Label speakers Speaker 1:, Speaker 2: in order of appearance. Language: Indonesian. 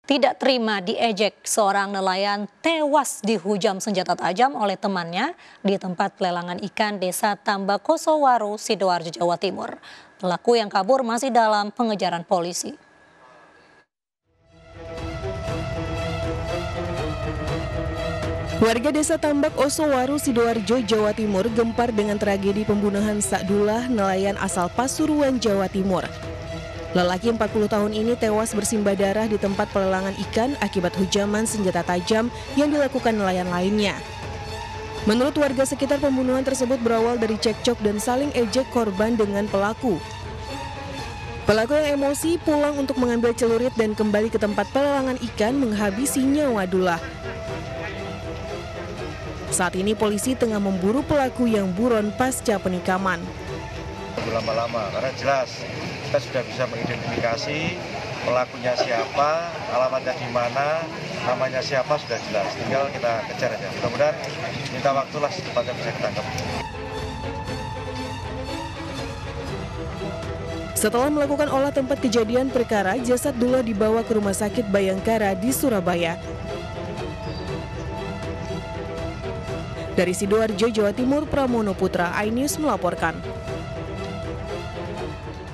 Speaker 1: Tidak terima diejek, seorang nelayan tewas dihujam senjata tajam oleh temannya di tempat pelelangan ikan Desa Tambak Kosowaru, Sidoarjo, Jawa Timur. Pelaku yang kabur masih dalam pengejaran polisi.
Speaker 2: Warga Desa Tambak Kosowaru, Sidoarjo, Jawa Timur gempar dengan tragedi pembunuhan Sakdullah, nelayan asal Pasuruan, Jawa Timur. Lelaki 40 tahun ini tewas bersimbah darah di tempat pelelangan ikan akibat hujaman senjata tajam yang dilakukan nelayan lainnya. Menurut warga sekitar, pembunuhan tersebut berawal dari cekcok dan saling ejek korban dengan pelaku. Pelaku yang emosi pulang untuk mengambil celurit dan kembali ke tempat pelelangan ikan menghabisi nyawa Dullah. Saat ini polisi tengah memburu pelaku yang buron pasca penikaman.
Speaker 3: Lama-lama karena jelas kita sudah bisa mengidentifikasi pelakunya siapa, alamatnya di mana, namanya siapa sudah jelas. Tinggal kita kejar aja. Mudah-mudahan minta waktulah secepatnya bisa ditangkap.
Speaker 2: Setelah melakukan olah tempat kejadian perkara, jasad Dullah dibawa ke Rumah Sakit Bayangkara di Surabaya. Dari Sidoarjo, Jawa Timur, Pramono Putra, iNews melaporkan.